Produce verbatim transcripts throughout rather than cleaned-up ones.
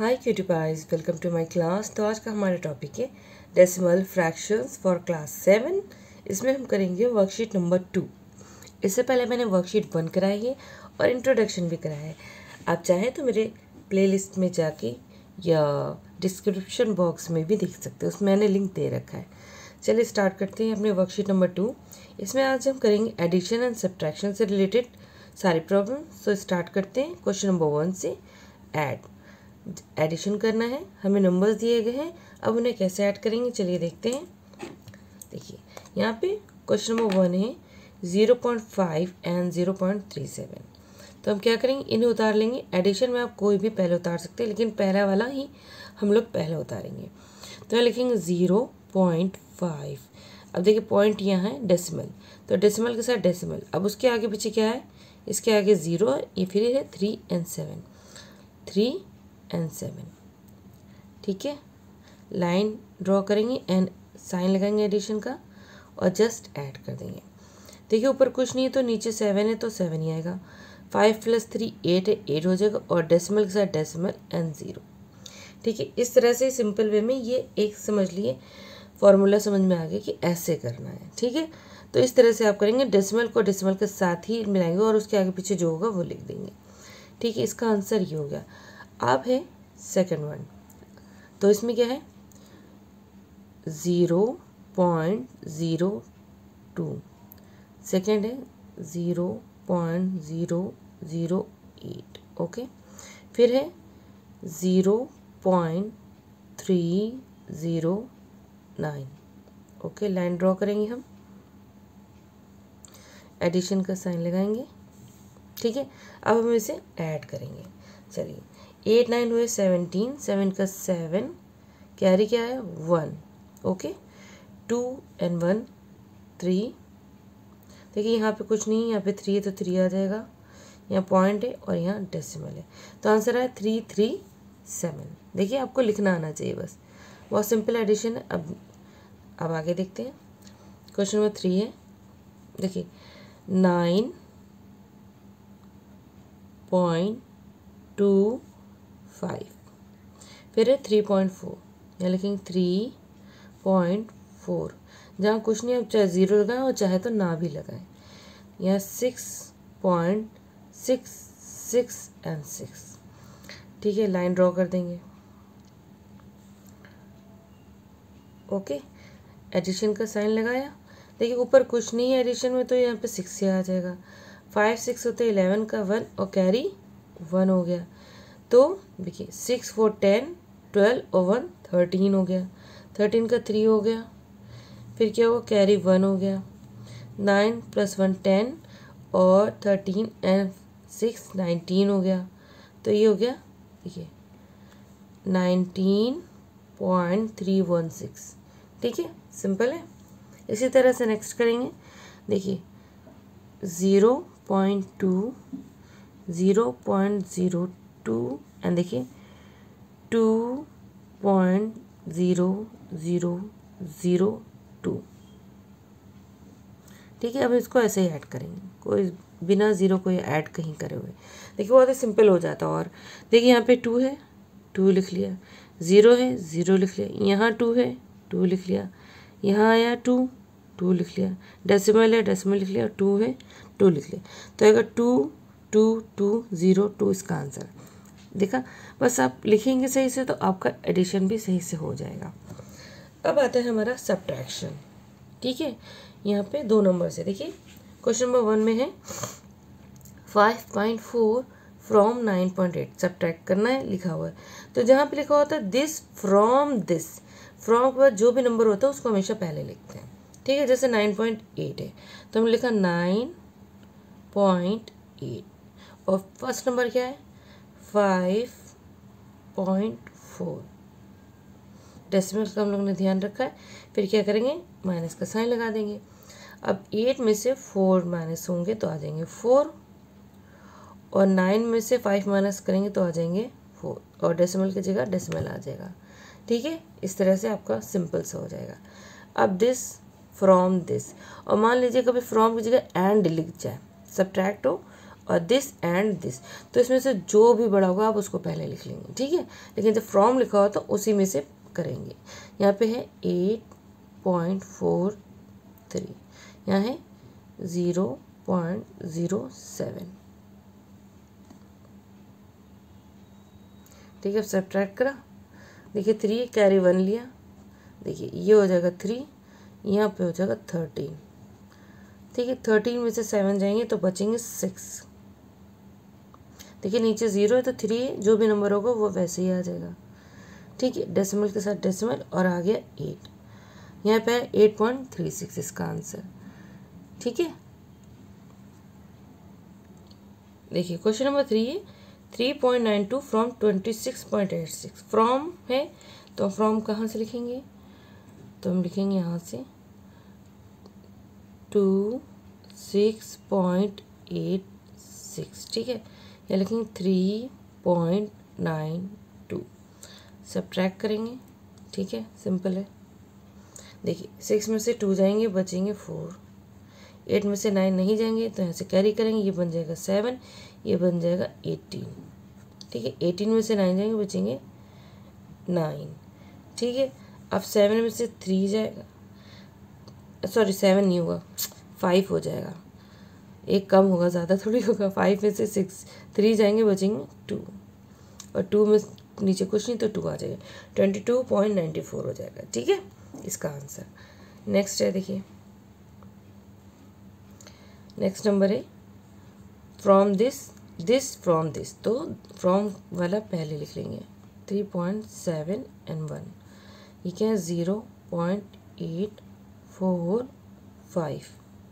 Hi cutie pies, welcome to my class. तो आज का हमारा टॉपिक है decimal fractions for class seven. इसमें हम करेंगे वर्कशीट नंबर टू। इससे पहले मैंने वर्कशीट वन कराई है और इंट्रोडक्शन भी कराया है। आप चाहें तो मेरे प्लेलिस्ट में जाके या डिस्क्रिप्शन बॉक्स में भी देख सकते हो, उसमें मैंने लिंक दे रखा है। चलिए स्टार्ट करते हैं अपने वर्कशीट नंबर टू। इसमें आज हम करेंगे एडिशन एंड सब्ट्रैक्शन से रिलेटेड सारे प्रॉब्लम। सो स्टार्ट करते हैं क्वेश्चन नंबर वन से। ऐड एडिशन करना है, हमें नंबर्स दिए गए हैं, अब उन्हें कैसे ऐड करेंगे चलिए देखते हैं। देखिए यहाँ पे क्वेश्चन नंबर वन है zero point five and zero point three seven. तो हम क्या करेंगे, इन्हें उतार लेंगे। एडिशन में आप कोई भी पहले उतार सकते हैं, लेकिन पहला वाला ही हम लोग पहले उतारेंगे। तो यहाँ लिखेंगे ज़ीरो पॉइंट फाइव। अब देखिए पॉइंट यहाँ है डेसिमल, तो डेसिमल के साथ डेसिमल। अब उसके आगे पीछे क्या है, इसके आगे ज़ीरो है, ये फिर है three and seven, three and seven. ठीक है, लाइन ड्रॉ करेंगे एंड साइन लगाएंगे एडिशन का और जस्ट ऐड कर देंगे। देखिए ऊपर कुछ नहीं है तो नीचे सेवन है तो सेवन ही आएगा। फाइव प्लस थ्री एट है, एट हो जाएगा और डेसिमल के साथ डेसिमल एंड ज़ीरो। ठीक है, इस तरह से सिंपल वे में ये एक समझ लिए फॉर्मूला समझ में आ गया कि ऐसे करना है। ठीक है, तो इस तरह से आप करेंगे, डेसिमल को डेसिमल के साथ ही मिलाएंगे और उसके आगे पीछे जो होगा वो लिख देंगे। ठीक है, इसका आंसर ये हो गया। अब है सेकंड वन, तो इसमें क्या है zero point zero two, second है zero point zero zero eight. Okay, फिर है zero point three zero nine. Okay, line draw करेंगे हम, एडिशन का साइन लगाएंगे। ठीक है, अब हम इसे ऐड करेंगे। चलिए एट नाइन हुए सेवनटीन, सेवन का सेवन, कैरी क्या है one. Okay, two and one three. देखिए यहाँ पे कुछ नहीं है, यहाँ पे थ्री है तो थ्री आ जाएगा, यहाँ पॉइंट है और यहाँ डेसिमल है, तो आंसर है थ्री थ्री सेवन। देखिए आपको लिखना आना चाहिए बस, बहुत सिंपल एडिशन है। अब अब आगे देखते हैं। क्वेश्चन नंबर थ्री है, देखिए नाइन पॉइंट टू फाइव, फिर है थ्री पॉइंट फोर, यहाँ लिखेंगे थ्री पॉइंट फोर। जहाँ कुछ नहीं, आप चाहे ज़ीरो लगाएं और चाहे तो ना भी लगाएं। यहाँ six point six six and six. ठीक है, लाइन ड्रॉ कर देंगे। ओके, एडिशन का साइन लगाया। देखिए ऊपर कुछ नहीं है एडिशन में, तो यहाँ पे सिक्स से आ जाएगा। फाइव सिक्स होते हैं इलेवन का वन और कैरी वन हो गया। तो देखिए सिक्स फोर टेन, ट्वेल्व और वन थर्टीन हो गया, थर्टीन का थ्री हो गया, फिर क्या हुआ कैरी वन हो गया। नाइन प्लस वन टेन और थर्टीन एंड सिक्स नाइनटीन हो गया, तो ये हो गया देखिए nineteen point three one six. ठीक है, सिंपल है। इसी तरह से नेक्स्ट करेंगे। देखिए zero point two, zero point zero two and देखिए two point zero zero zero two. ठीक है, अब इसको ऐसे ही ऐड करेंगे, कोई बिना ज़ीरो को ऐड कहीं करे हुए। देखिए बहुत ही सिंपल हो जाता है। और देखिए यहाँ पे टू है, टू लिख लिया, ज़ीरो है ज़ीरो लिख लिया, यहाँ टू है टू लिख लिया, यहाँ आया टू टू लिख लिया, डेसिमल है डेसिमल लिख लिया, टू है टू लिख लिया। तो अगर two two two zero two इसका आंसर देखा। बस आप लिखेंगे सही से तो आपका एडिशन भी सही से हो जाएगा। अब आता है हमारा सब्ट्रैक्शन। ठीक है, यहाँ पे दो नंबर से देखिए क्वेश्चन नंबर वन में है five point four from nine point eight subtract करना है, लिखा हुआ है। तो जहाँ पे लिखा होता है दिस फ्रॉम दिस, फ्रॉम के बाद जो भी नंबर होता है उसको हमेशा पहले लिखते हैं। ठीक है, जैसे नाइन पॉइंट एट है तो हमने लिखा नाइन पॉइंट एट और फर्स्ट नंबर क्या है फाइव पॉइंट फोर। डेसिमल का हम लोग ने ध्यान रखा है। फिर क्या करेंगे, माइनस का साइन लगा देंगे। अब एट में से फोर माइनस होंगे तो आ जाएंगे फोर, और नाइन में से फाइव माइनस करेंगे तो आ जाएंगे फोर, और डेसिमल की जगह डेसिमल आ जाएगा। ठीक है, इस तरह से आपका सिंपल सा हो जाएगा। अब दिस फ्रॉम दिस, और मान लीजिए कभी फ्रॉम की जगह एंड लिख जाए, सब्ट्रैक्ट हो और दिस एंड दिस, तो इसमें से जो भी बड़ा होगा आप उसको पहले लिख लेंगे, ठीक है। लेकिन जब फ्रॉम लिखा हो तो उसी में से करेंगे। यहाँ पे है एट पॉइंट फोर थ्री, यहाँ है ज़ीरो पॉइंट ज़ीरो सेवन, ठीक है। सब्ट्रैक्ट करा, देखिए थ्री कैरी वन लिया, देखिए ये हो जाएगा थ्री, यहाँ पे हो जाएगा थर्टीन, ठीक है। थर्टीन में से सेवन जाएंगे तो बचेंगे सिक्स, देखिए नीचे ज़ीरो है तो थ्री है, जो भी नंबर होगा वो वैसे ही आ जाएगा, ठीक है। डेसिमल के साथ डेसिमल और आ गया एट, यहाँ पे है एट पॉइंट थ्री सिक्स इसका आंसर, ठीक है। देखिए क्वेश्चन नंबर थ्री है three point nine two from twenty six point eight six, from है तो फ्रॉम कहाँ से लिखेंगे, तो हम लिखेंगे यहाँ से two six point eight six, ठीक है। या लिखेंगे three point nine two, subtract करेंगे, ठीक है, सिंपल है। देखिए सिक्स में से टू जाएंगे बचेंगे फोर, एट में से नाइन नहीं जाएंगे तो यहाँ से कैरी करेंगे, ये बन जाएगा सेवन, ये बन जाएगा एटीन, ठीक है। एटीन में से नाइन जाएंगे बचेंगे नाइन, ठीक है। अब सेवन में से थ्री जाएगा, सॉरी सेवन नहीं होगा, फाइव हो जाएगा, एक कम होगा ज़्यादा थोड़ी होगा। फाइव में से सिक्स थ्री जाएंगे बचेंगे टू, और टू में नीचे कुछ नहीं तो टू आ जाएगा, twenty two point ninety four हो जाएगा, ठीक है, इसका आंसर। नेक्स्ट है, देखिए नेक्स्ट नंबर है from this this from this, तो फ्रॉम वाला पहले लिख लेंगे, three point seven and one, ये क्या है zero point eight four five,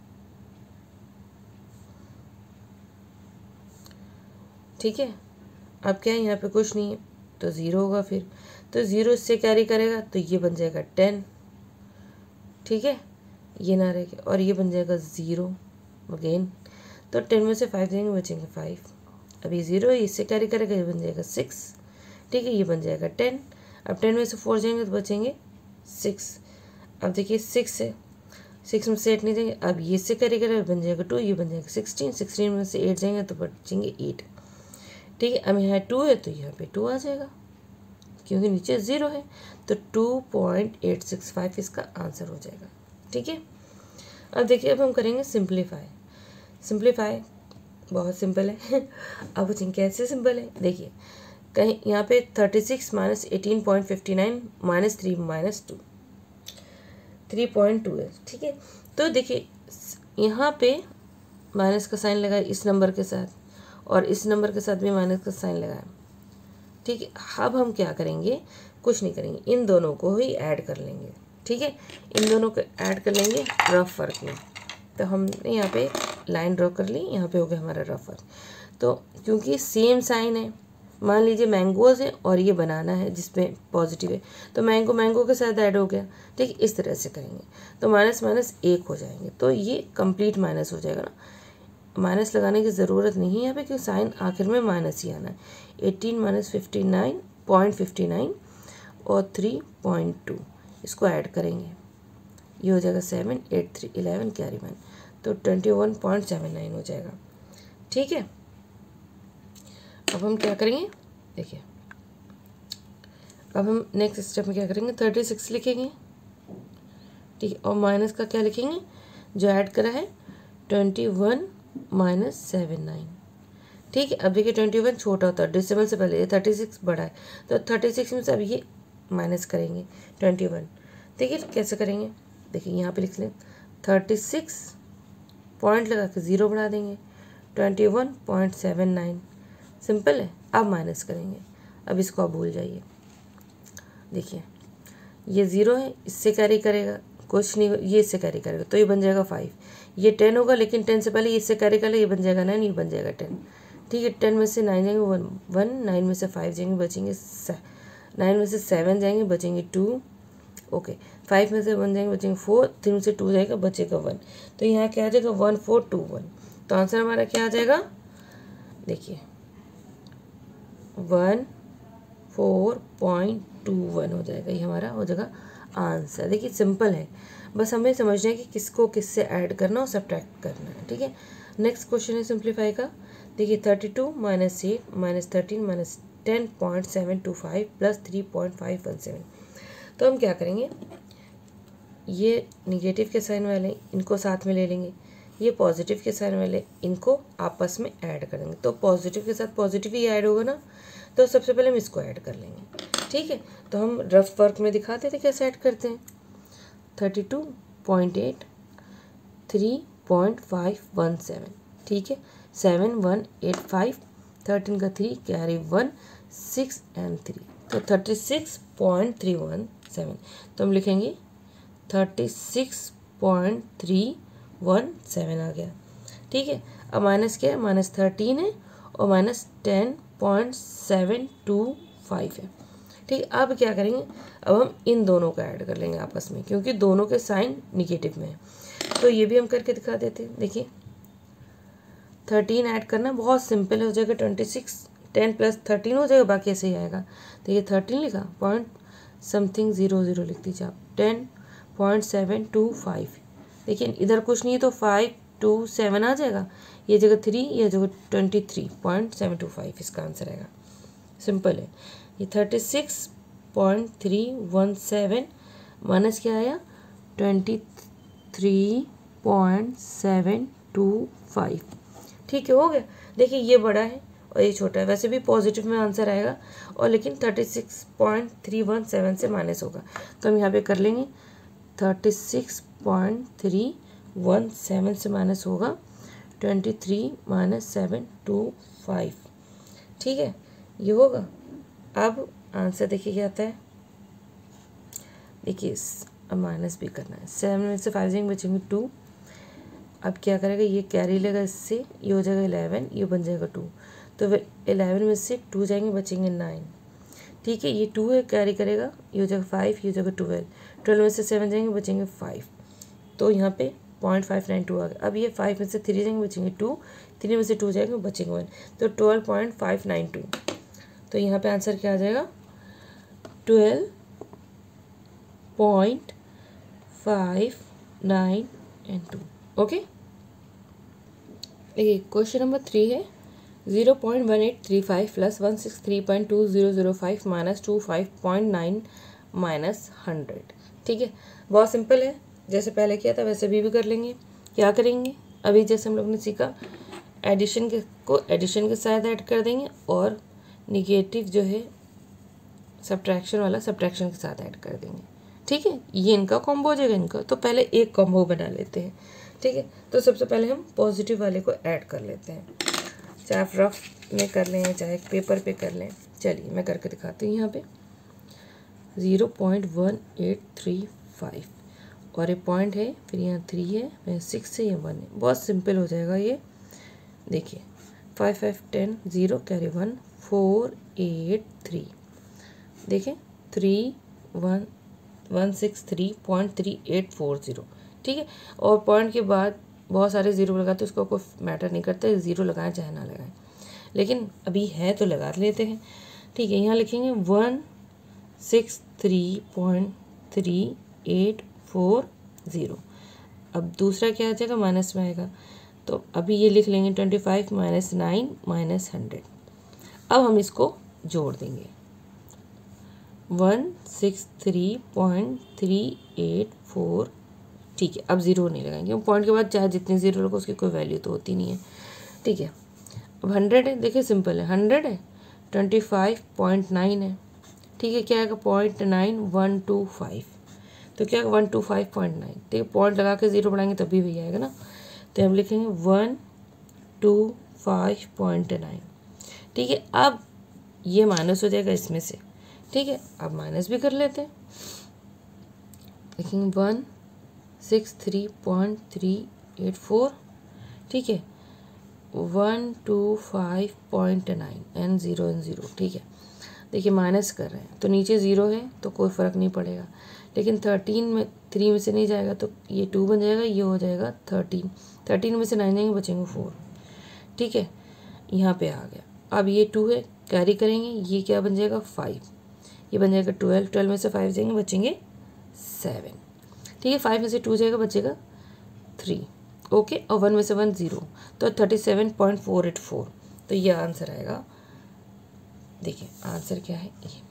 ठीक है। अब क्या है यहाँ पे कुछ नहीं है तो ज़ीरो होगा, फिर तो ज़ीरो इससे कैरी करेगा तो ये बन जाएगा टेन, ठीक है, ये ना रहेगा, और ये बन जाएगा ज़ीरो अगेन, तो टेन में से फाइव देंगे बचेंगे फाइव, अब ये ज़ीरो इससे कैरी करेगा, ये बन जाएगा सिक्स, ठीक है, ये बन जाएगा टेन। अब टेन में से फोर जाएंगे तो बचेंगे सिक्स, अब देखिए सिक्स है, सिक्स में से एट नहीं देंगे, अब ये इससे कैरी करेगा बन जाएगा टू, ये बन जाएगा सिक्सटीन, सिक्सटीन में से एट जाएंगे तो बचेंगे एट, ठीक है। अब यहाँ टू है तो यहाँ पे टू आ जाएगा क्योंकि नीचे ज़ीरो है, तो two point eight six five इसका आंसर हो जाएगा, ठीक है। अब देखिए अब हम करेंगे सिंप्लीफाई, सिंप्लीफाई बहुत सिंपल है। अब पूछेंगे कैसे सिंपल है, देखिए कहीं यहाँ पे thirty six minus eighteen point fifty nine minus three minus two, three point two है, ठीक है। तो देखिए यहाँ पे माइनस का साइन लगाया इस नंबर के साथ, और इस नंबर के साथ भी माइनस का साइन लगाया, ठीक है। अब हम क्या करेंगे, कुछ नहीं करेंगे, इन दोनों को ही ऐड कर लेंगे, ठीक है, इन दोनों को ऐड कर लेंगे रफ वर्क में। तो हमने यहाँ पे लाइन ड्रॉ कर ली, यहाँ पे हो गया हमारा रफ वर्क। तो क्योंकि सेम साइन है, मान लीजिए मैंगोज़ है और ये बनाना है जिसमें पॉजिटिव है, तो मैंगो मैंगो के साथ ऐड हो गया, ठीक, इस तरह से करेंगे तो माइनस माइनस एक हो जाएंगे, तो ये कंप्लीट माइनस हो जाएगा ना, माइनस लगाने की ज़रूरत नहीं है यहाँ पे क्योंकि साइन आखिर में माइनस ही आना है। Eighteen minus fifty nine point fifty nine और थ्री पॉइंट टू इसको ऐड करेंगे, ये हो जाएगा seven, eight, three, eleven, carry one, तो twenty one point seven nine हो जाएगा, ठीक है। अब हम क्या करेंगे, देखिए अब हम नेक्स्ट स्टेप में क्या करेंगे, थर्टी सिक्स लिखेंगे, ठीक है, और माइनस का क्या लिखेंगे, जो ऐड करा है twenty one minus seven nine, ठीक है। अब देखिए ट्वेंटी वन छोटा होता है डेसिमल से पहले, थर्टी सिक्स बड़ा है, तो थर्टी सिक्स में से अब ये माइनस करेंगे ट्वेंटी वन, ठीक है। कैसे करेंगे, देखिए यहाँ पे लिख लें थर्टी सिक्स पॉइंट लगा के ज़ीरो बढ़ा देंगे, twenty one point seven nine, simple है। अब माइनस करेंगे, अब इसको आप भूल जाइए, देखिए ये ज़ीरो है, इससे कैरी करेगा कुछ नहीं, ये इससे कैरी करेगा तो ये बन जाएगा फाइव, ये टेन होगा लेकिन टेन से पहले ये इससे कैरी कर ले, ये बन जाएगा नाइन, ये बन जाएगा टेन, ठीक है। टेन में से नाइन जाएंगे वन वन, नाइन में से फाइव जाएंगे बचेंगे, नाइन में से सेवन जाएंगे बचेंगे टू, ओके, फाइव में से वन जाएंगे बचेंगे फोर, थ्री में से टू जाएगा बचेगा वन, तो यहाँ क्या आ जाएगा वन फोर टू वन, तो आंसर हमारा क्या आ जाएगा, देखिए one four point two one हो जाएगा, ये हमारा हो जाएगा आंसर। देखिए सिंपल है, बस हमें समझना है कि किसको किससे ऐड करना और सब्ट्रैक्ट करना है, ठीक है। नेक्स्ट क्वेश्चन है सिंप्लीफाई का। देखिए thirty two minus eight minus thirteen minus ten point seven two five plus three point five one seven. तो हम क्या करेंगे, ये निगेटिव के साइन वाले इनको साथ में ले लेंगे, ये पॉजिटिव के साइन वाले इनको आपस में ऐड कर देंगे। तो पॉजिटिव के साथ पॉजिटिव ही ऐड होगा ना, तो सबसे पहले हम इसको ऐड कर लेंगे। ठीक है, तो हम रफ वर्क में दिखाते थे कैसे ऐड करते हैं। Thirty two point eight three point five one seven, ठीक है, seven one eight five, thirteen का three carry one, six and three, तो thirty six point three one seven. तो हम लिखेंगे thirty six point three one seven आ गया। ठीक है, अब माइनस क्या है, माइनस थर्टीन है और minus ten point seven two five है। ठीक है, अब क्या करेंगे, अब हम इन दोनों का ऐड कर लेंगे आपस में, क्योंकि दोनों के साइन निगेटिव में है। तो ये भी हम करके दिखा देते हैं। देखिए थर्टीन ऐड करना बहुत सिंपल हो जाएगा, twenty six ten plus thirteen हो जाएगा, बाकी ऐसे ही आएगा। तो ये थर्टीन लिखा, पॉइंट समथिंग ज़ीरो ज़ीरो लिख दीजिए आप, ten point seven two five. देखिए इधर कुछ नहीं है तो फाइव टू सेवन आ जाएगा, ये जगह थ्री, ये जगह twenty three point seven two five इसका आंसर आएगा। सिंपल है। ये thirty six point three one seven minus क्या आया, twenty three point seven two five. ठीक है, हो गया। देखिए ये बड़ा है और ये छोटा है, वैसे भी पॉजिटिव में आंसर आएगा और लेकिन thirty six point three one seven से माइनस होगा। तो हम यहाँ पे कर लेंगे thirty six point three one seven से माइनस होगा twenty three minus seven two five. ठीक है, ये होगा। अब आंसर देखिए क्या आता है, देखिए अब माइनस भी करना है, सेवन में से फाइव जाएंगे बचेंगे टू। अब क्या करेगा, ये कैरी लेगा इससे, ये हो जाएगा इलेवन, ये बन जाएगा टू। तो इलेवन में से टू जाएंगे बचेंगे नाइन। ठीक है, ये टू है कैरी करेगा, ये हो जाएगा फाइव, ये हो जाएगा ट्वेल्व, ट्वेल्व में से सेवन जाएंगे बचेंगे फाइव। तो यहाँ पे पॉइंट फाइव नाइन टू आ गया। अब ये फाइव में से थ्री जाएंगे बचेंगे टू, थ्री में से टू जाएंगे बचेंगे वन, तो twelve point five nine two. तो यहाँ पे आंसर क्या आ जाएगा, twelve point five nine and two. Okay, देखिए क्वेश्चन नंबर थ्री है, zero point one eight three five plus one six three point two zero zero five minus two five point nine minus hundred. ठीक है, बहुत simple है, जैसे पहले किया था वैसे भी भी कर लेंगे। क्या करेंगे, अभी जैसे हम लोग ने सीखा एडिशन के को एडिशन के साथ ऐड कर देंगे और निगेटिव जो है सब्ट्रैक्शन वाला सब्ट्रैक्शन के साथ ऐड कर देंगे। ठीक है, ये इनका कॉम्बो हो जाएगा इनका। तो पहले एक कॉम्बो बना लेते हैं। ठीक है, तो सबसे पहले हम पॉजिटिव वाले को ऐड कर लेते हैं, चाहे आप रफ में कर लें चाहे पेपर पे कर लें। चलिए मैं करके दिखाती हूँ। यहाँ पे zero point one eight three five और ये पॉइंट है, फिर यहाँ थ्री है, फिर सिक्स है, ये वन है। बहुत सिंपल हो जाएगा ये। देखिए five five ten, zero carry one, four eight three, देखें three one one six three point three eight four zero. ठीक है, और पॉइंट के बाद बहुत सारे ज़ीरो लगाते उसको कोई मैटर नहीं करता, ज़ीरो लगाएं चाहे ना लगाएं, लेकिन अभी है तो लगा लेते हैं। ठीक है, यहाँ लिखेंगे one six three point three eight four zero. अब दूसरा क्या आ जाएगा, माइनस में आएगा, तो अभी ये लिख लेंगे twenty five minus nine minus hundred. अब हम इसको जोड़ देंगे, one six three point three eight four. ठीक है, अब ज़ीरो नहीं लगाएंगे, पॉइंट के बाद चाहे जितने ज़ीरो लगो उसकी कोई वैल्यू तो होती नहीं है। ठीक है, अब हंड्रेड है, देखिए सिंपल है, हंड्रेड है, ट्वेंटी फाइव पॉइंट नाइन है। ठीक है, क्या आएगा, point nine one two five, तो क्या one two five point nine. ठीक है, पॉइंट लगा के ज़ीरो बढ़ाएंगे तभी वही आएगा ना, तो हम लिखेंगे one two five point nine. ठीक है, अब ये माइनस हो जाएगा इसमें से। ठीक है, अब माइनस भी कर लेते हैं, लिखेंगे one six three point three eight four. ठीक है, one two five point nine and zero and zero. ठीक है, देखिए माइनस कर रहे हैं तो नीचे ज़ीरो है तो कोई फ़र्क नहीं पड़ेगा, लेकिन थर्टीन में थ्री में से नहीं जाएगा तो ये टू बन जाएगा, ये हो जाएगा थर्टीन, थर्टीन में से नाइन जाएंगे बचेंगे फोर। ठीक है, यहाँ पे आ गया। अब ये टू है, कैरी करेंगे, ये क्या बन जाएगा, फाइव, ये बन जाएगा ट्वेल्व, ट्वेल्व में से फाइव जाएंगे बचेंगे सेवन। ठीक है, फाइव में से टू जाएगा बचेगा थ्री, ओके, और वन में से वन ज़ीरो, तो thirty seven point four eight four. तो ये आंसर आएगा। देखिए आंसर क्या है, ये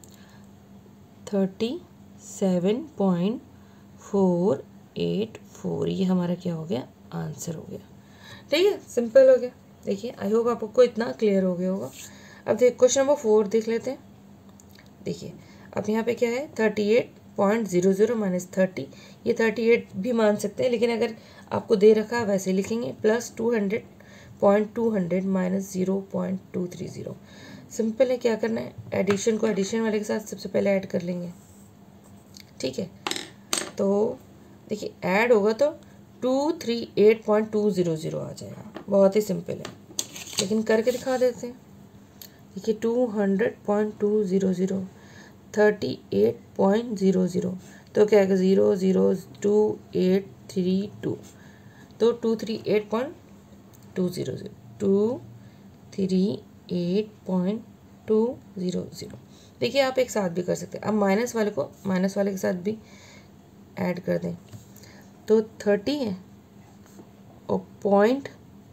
thirty seven point four eight four, ये हमारा क्या हो गया, आंसर हो गया। ठीक है, सिंपल हो गया। देखिए आई होप आपको इतना क्लियर हो गया होगा। अब देखिए क्वेश्चन नंबर फोर देख लेते हैं। देखिए अब यहाँ पे क्या है, thirty eight point zero zero minus thirty, ये थर्टी एट भी मान सकते हैं, लेकिन अगर आपको दे रखा है वैसे लिखेंगे, plus two hundred point two hundred minus zero point two three zero. Simple है, क्या करना है, एडिशन को एडिशन वाले के साथ सबसे पहले ऐड कर लेंगे। ठीक है, तो देखिए ऐड होगा तो two three eight point two zero zero आ जाएगा। बहुत ही सिंपल है, लेकिन करके दिखा देते हैं। देखिए two hundred point two zero zero, thirty eight point zero zero, तो क्या आएगा, zero zero two eight three two, तो two three eight point two zero zero, two three eight point two zero zero. देखिए आप एक साथ भी कर सकते हैं। अब माइनस वाले को माइनस वाले के साथ भी ऐड कर दें, तो थर्टी है और पॉइंट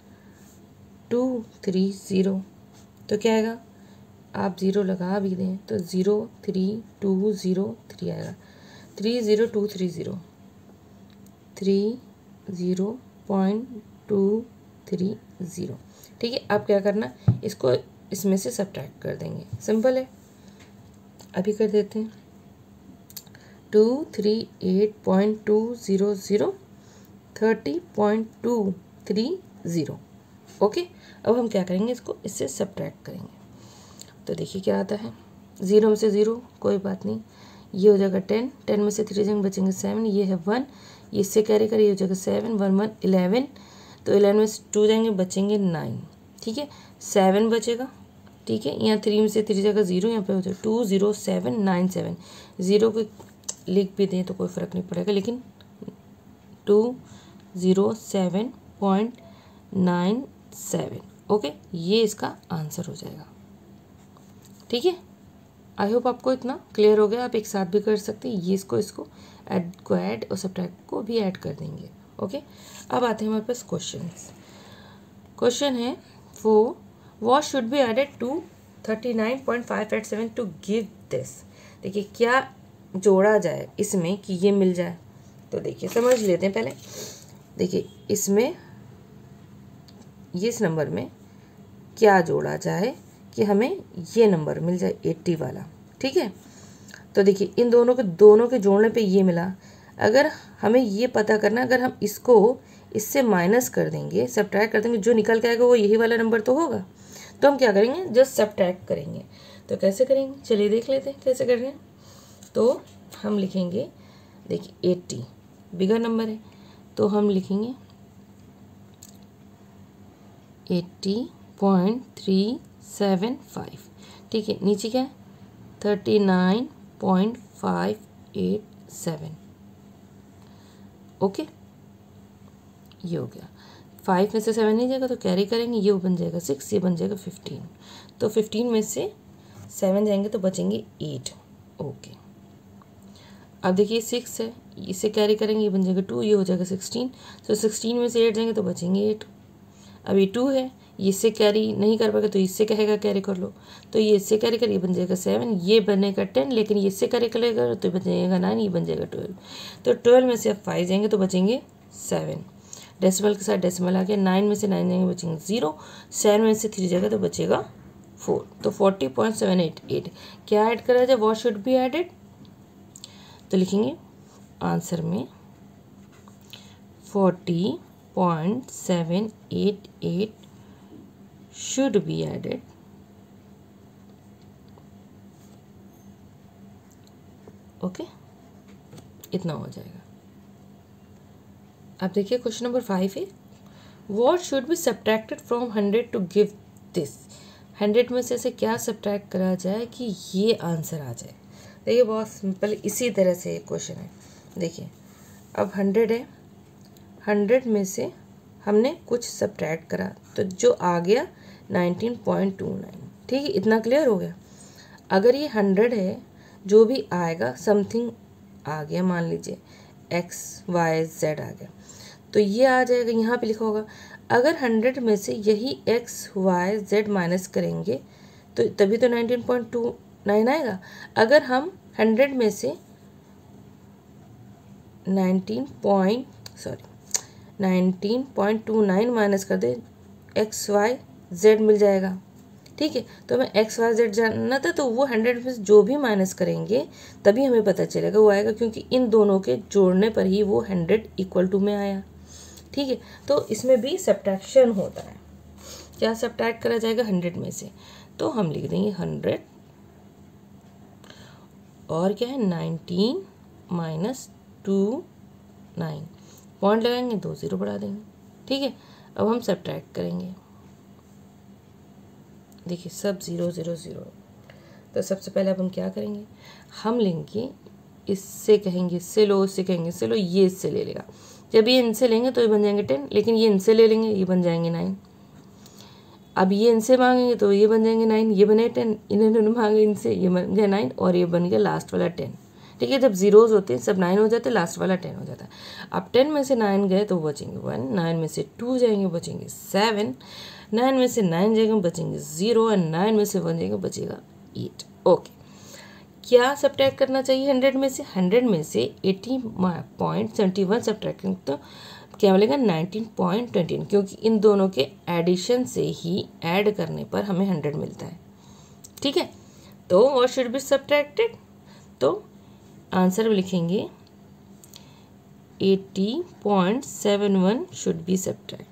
टू थ्री ज़ीरो, तो क्या आएगा, आप ज़ीरो लगा भी दें तो zero three two zero three आएगा, three zero two three zero, three zero point two three zero. ठीक है, अब क्या करना, इसको इसमें से सब्ट्रैक्ट कर देंगे। सिंपल है, अभी कर देते हैं। Two three eight point two zero zero, thirty point two three zero. Okay, अब हम क्या करेंगे, इसको इससे सब्ट्रैक्ट करेंगे। तो देखिए क्या आता है, ज़ीरो में से ज़ीरो कोई बात नहीं, ये हो जाएगा टेन, टेन में से थ्री जाएंगे बचेंगे सेवन, ये है वन, ये इससे कैरी करिए हो जाएगा सेवन, वन वन इलेवन, तो इलेवन में से टू जाएंगे बचेंगे नाइन। ठीक है, सेवन बचेगा। ठीक है, यहाँ थ्री में से थ्री जगह ज़ीरो, यहाँ पे हो जाएगा two zero seven nine seven. Zero को लिख भी दें तो कोई फ़र्क नहीं पड़ेगा, लेकिन two zero seven point nine seven. Okay, ये इसका आंसर हो जाएगा। ठीक है, आई होप आपको इतना क्लियर हो गया। आप एक साथ भी कर सकते हैं, ये इसको इसको ऐड को ऐड और सब्ट्रैक्ट को भी ऐड कर देंगे। ओके, अब आते हैं हमारे पास क्वेश्चन। क्वेश्चन है four, what should be added to thirty nine point five eight seven to give this. देखिए क्या जोड़ा जाए इसमें कि ये मिल जाए, तो देखिए समझ लेते हैं पहले। देखिए इसमें ये इस नंबर में क्या जोड़ा जाए कि हमें ये नंबर मिल जाए एट्टी वाला। ठीक है, तो देखिए इन दोनों के दोनों के जोड़ने पे ये मिला। अगर हमें ये पता करना, अगर हम इसको इससे माइनस कर देंगे, सब्ट्रैक्ट कर देंगे, जो निकल के आएगा वो यही वाला नंबर तो होगा। तो हम क्या करेंगे, जस्ट सब्ट्रैक्ट करेंगे। तो कैसे करेंगे, चलिए देख लेते हैं कैसे कर रहे हैं। तो हम लिखेंगे, देखिए एट्टी बिगर नंबर है, तो हम लिखेंगे eighty point three seven five. ठीक है, नीचे क्या है, thirty nine point five eight seven. Okay, ये हो गया। फाइव में से सेवन नहीं जाएगा तो कैरी करेंगे, ये बन जाएगा सिक्स, ये बन जाएगा फिफ्टीन। तो फिफ्टीन में से सेवन जाएंगे तो बचेंगे एट। ओके, अब देखिए सिक्स है, इसे कैरी करेंगे, ये बन जाएगा टू, ये हो जाएगा सिक्सटीन। तो सिक्सटीन में से एट जाएंगे तो बचेंगे एट। अब ये टू है, इससे कैरी नहीं कर पाएगा तो इससे कहेगा कैरी कर लो, तो ये इससे कैरी कर, ये बन जाएगा सेवन, ये बनेगा टेन, लेकिन ये इससे कैरी करेगा तो बन जाएगा नाइन, ये बन जाएगा ट्वेल्व। तो ट्वेल्व में से अब फाइव जाएंगे तो बचेंगे सेवन, डेसिमल के साथ डेसिमल आ गया, नाइन में से नाइन जाएंगे बचेंगे ज़ीरो, सेवन में से थ्री जाएगा तो बचेगा फोर। तो forty point seven eight eight क्या ऐड करा जाए, व्हाट शुड बी एडेड। तो लिखेंगे आंसर में forty point seven eight eight should be added okay, इतना हो जाएगा। अब देखिए क्वेश्चन नंबर फाइव है, what should be subtracted from hundred to give this. Hundred में से ऐसे क्या सब्ट्रैक्ट करा जाए कि ये आंसर आ जाए। देखिए बहुत सिंपल, इसी तरह से एक क्वेश्चन है। देखिए अब हंड्रेड है, हंड्रेड में से हमने कुछ सब्ट्रैक्ट करा तो जो आ गया नाइनटीन पॉइंट टू नाइन। ठीक है, इतना क्लियर हो गया। अगर ये हंड्रेड है, जो भी आएगा समथिंग आ गया, मान लीजिए एक्स वाई जेड आ गया, तो ये आ जाएगा, यहाँ पे लिखा होगा अगर हंड्रेड में से यही एक्स वाई जेड माइनस करेंगे तो तभी तो नाइनटीन पॉइंट टू नाइन आएगा। अगर हम हंड्रेड में से nineteen point sorry nineteen point two nine minus कर दे, एक्स वाई जेड मिल जाएगा। ठीक है, तो हमें एक्स वाई जेड जानना था, तो वो हंड्रेड में जो भी माइनस करेंगे तभी हमें पता चलेगा वो आएगा, क्योंकि इन दोनों के जोड़ने पर ही वो हंड्रेड इक्वल टू में आया। ठीक है, तो इसमें भी सब्ट्रैक्शन होता है। क्या सब्ट्रैक्ट करा जाएगा हंड्रेड में से, तो हम लिख देंगे हंड्रेड और क्या है nineteen minus two nine, point लगाएंगे, दो ज़ीरो बढ़ा देंगे। ठीक है, अब हम सब्ट्रैक्ट करेंगे। देखिए सब ज़ीरो ज़ीरो ज़ीरो। तो सबसे पहले अब हम क्या करेंगे, हम लेंगे इससे, कहेंगे इससे लो, इससे कहेंगे इससे लो, ये इससे ले लेगा। जब ये इनसे लेंगे तो ये बन जाएंगे टेन, लेकिन ये इनसे ले लेंगे ये बन जाएंगे नाइन। अब ये इनसे मांगेंगे तो ये बन जाएंगे नाइन, ये बने टेन, इन्होंने मांगे इनसे, ये बन गया नाइन और ये बन गया लास्ट वाला टेन। ठीक है, जब जीरोज होते हैं सब नाइन हो जाते हैं, लास्ट वाला टेन हो जाता है। अब टेन में से नाइन गए तो बचेंगे वन, नाइन में से टू जाएंगे बचेंगे सेवन, नाइन में से नाइन जाएंगे बचेंगे ज़ीरो, और नाइन में से वन जाएंगे बचेगा एट। ओके, क्या सब्ट्रैक्ट करना चाहिए हंड्रेड में से, हंड्रेड में से eighty point seventy one subtract करेंगे तो क्या मिलेगा नाइनटीन पॉइंट ट्वेंटी वन, क्योंकि इन दोनों के एडिशन से ही ऐड करने पर हमें हंड्रेड मिलता है। ठीक है, तो व्हाट शुड बी सब्ट्रैक्टेड, तो आंसर में लिखेंगे eighty point seven one should be subtracted.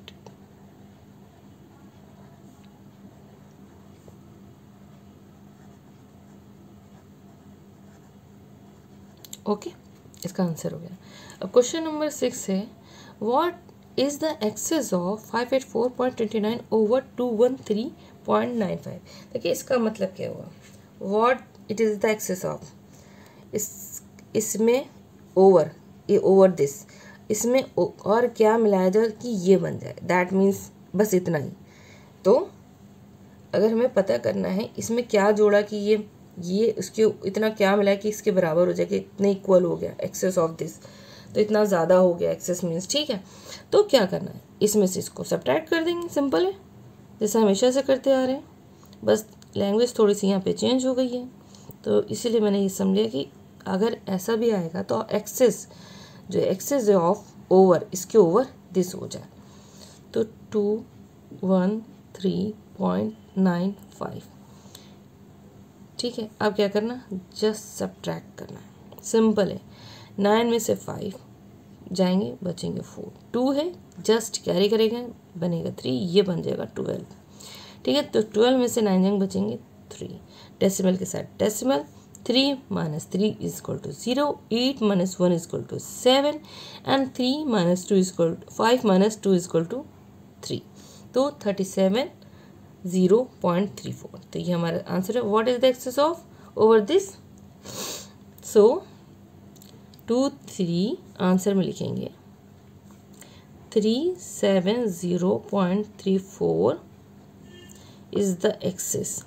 Okay okay, इसका आंसर हो गया। अब क्वेश्चन नंबर सिक्स है, what is the excess of five eight four point two nine over two one three point nine five. देखिए इसका मतलब क्या हुआ, what it is the excess of, इस इसमें ओवर, ये ओवर दिस, इसमें और क्या मिलाया जाए कि ये बन जाए, दैट मीन्स बस इतना ही। तो अगर हमें पता करना है इसमें क्या जोड़ा कि ये ये इसके इतना क्या मिला कि इसके बराबर हो जाए, कि इतने इक्वल हो गया एक्सेस ऑफ दिस, तो इतना ज़्यादा हो गया एक्सेस मीन्स। ठीक है, तो क्या करना है, इसमें से इसको सब्ट्रैक्ट कर देंगे, सिंपल है, जैसे हमेशा से करते आ रहे हैं, बस लैंग्वेज थोड़ी सी यहाँ पे चेंज हो गई है। तो इसीलिए मैंने ये समझा कि अगर ऐसा भी आएगा तो एक्सेस जो एक्सेस ऑफ ओवर, इसके ओवर दिस हो जाए, तो two one three point nine five. ठीक है, अब क्या करना, जस्ट सब्ट्रैक्ट करना है, सिंपल है। नाइन में से फाइव जाएंगे बचेंगे फोर, टू है जस्ट कैरी करेंगे बनेगा थ्री, ये बन जाएगा ट्वेल्व। ठीक है, तो ट्वेल्व में से नाइन जाएंगे बचेंगे थ्री, डेसिमल के साथ decimal, three minus three is equal to zero, eight minus one is equal to seven, and three minus two is equal to five minus two is equal to three, तो thirty seven zero point three four. तो ये हमारा answer है, what is the excess of over this. So two three answer में लिखेंगे three seven zero point three four is the excess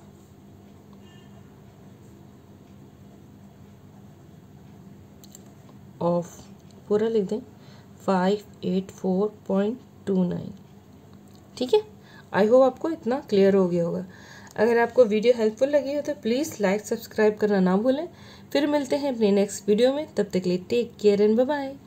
of, पूरा लिख दें, five eight four point two nine. ठीक है, आई होप आपको इतना क्लियर हो गया होगा। अगर आपको वीडियो हेल्पफुल लगी हो तो प्लीज़ लाइक सब्सक्राइब करना ना भूलें। फिर मिलते हैं अपने नेक्स्ट वीडियो में, तब तक के लिए take care and bye bye.